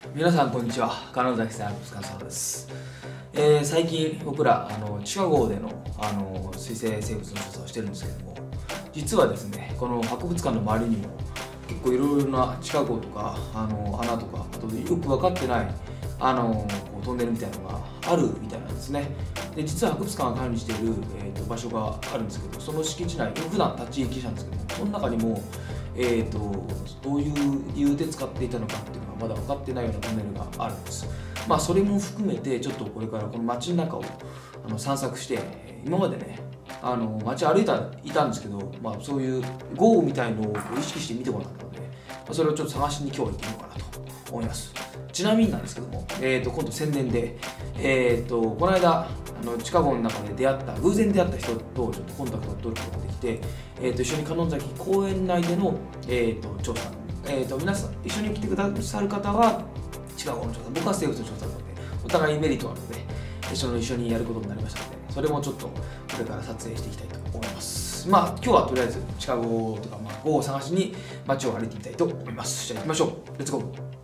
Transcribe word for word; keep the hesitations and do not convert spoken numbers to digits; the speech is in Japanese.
皆さんこんにちは。金崎さん、スカンサーです。えー、最近僕らあの地下壕でのあの水生生物の調査をしてるんですけども、実はですね、この博物館の周りにも結構いろいろな地下壕とかあの穴とか、あとよく分かってないあのこうトンネルみたいなのがあるみたいなんですね。で、実は博物館が管理している、えー、と場所があるんですけど、その敷地内、普段立ち入り禁止なんですけども、その中にもえー、とどういう理由で使っていたのかっていうのがまだ分かってないようなトンネルがあるんです。まあそれも含めてちょっとこれからこの街の中をあの散策して、今までねあの街歩いたいたんですけど、まあ、そういう豪雨みたいのを意識して見てこなかったので、まあ、それをちょっと探しに今日は行ってみようかなと思います。ちなみになんですけども、えー、と今度宣伝で、えー、とこの間あの地下壕の中で出会った偶然出会った人とちょっとコンタクトを取ることができて、えー、と一緒に観音崎公園内での、えー、と調査、えー、と皆さん一緒に来てくださる方は地下壕の調査、僕は生物の調査なのでお互いメリットがあるので一緒に一緒にやることになりましたので、それもちょっとこれから撮影していきたいと思います。まあ今日はとりあえず地下壕とか、まあ、壕を探しに街を歩いてみたいと思います。じゃあ行きましょう。レッツゴー。